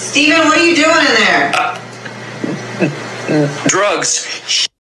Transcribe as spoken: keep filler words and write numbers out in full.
Steven, what are you doing in there? Uh, drugs.